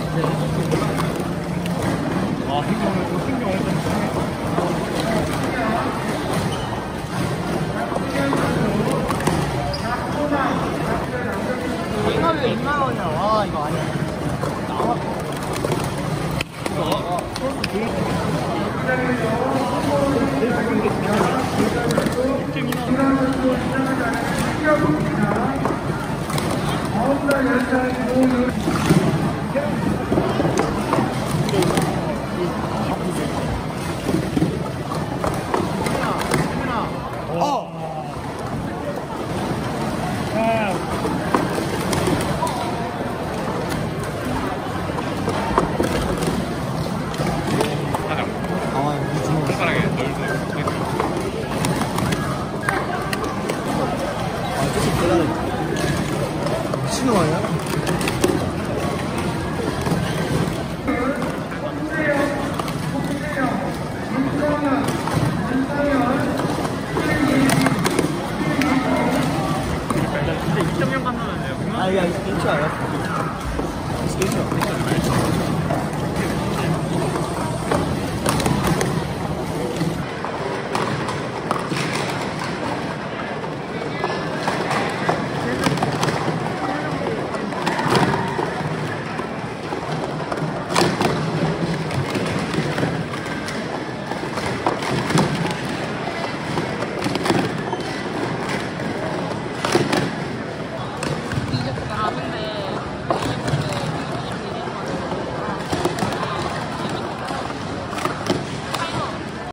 아, 신경 완전 왜 2만 원이야? 와, 이거 아니야. 나와. 미친놈 아니야? 진짜 2.0 간다는데요? 아, 야, 스케이트 알았어. 스케이트.